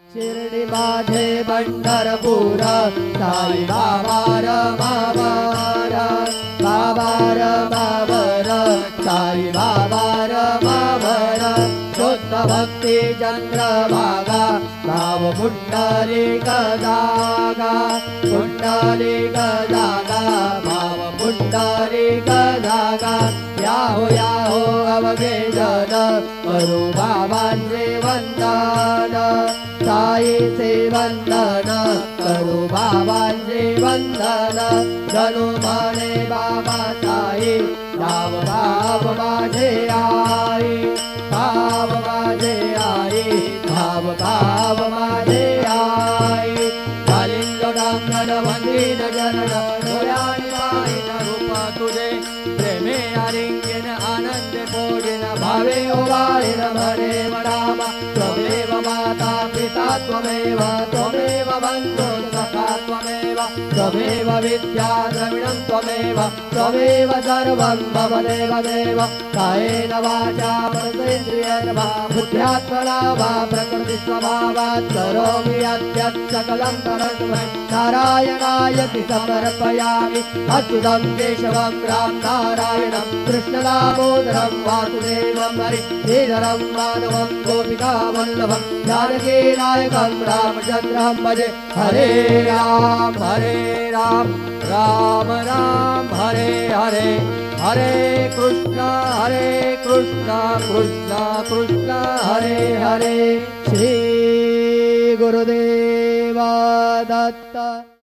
शिर्डी माझे पंढरपूर साई बाबा रमावर बाबा रमावर साई बाबा रमावर शुद्ध भक्ती चंद्रभागा भाव पुंडलिक जागा पुंडलिक जागा भाव पुंडलिक जागा याहो अवघे जन करू बाबांचे वंदन साई से वंदन करू बाबांचे वंदन जणू म्हणे बाबा साई भाव भाव माझे आई भाव माझे आई भाव भाव माझे आई कालिंगडांगण वंदीन जनन डोळ्यानी पाहिन रूप तुझे प्रेमे आलिंगन आनंद पोडिन भावे ओवाळीन म्हणे रामा त्वमेव माता पिता त्वमेव त्वमेव बन्धु सखा त्वमेव त्वमेव विद्या द्रविणं त्वमेव त्वमेव सर्वं मम देव देव कायेन वाचा मनसेन्द्रियेण वा बुद्ध्यात्मना वा प्रकृतिस्वभावात् करोमि यद्यत् सकलं परस्मै नारायणायति समर्पयामि अच्युतं केशवं राम नारायणं कृष्णदामोदरं वासुदेवं हरि श्रीधरं माधवं गोपिकावल्लभं जानकी नायकं रामचन्द्रं भजे हरे राम राम राम हरे हरे हरे कृष्णा कृष्ण कृष्ण हरे हरे श्री गुरुदेव दत्त।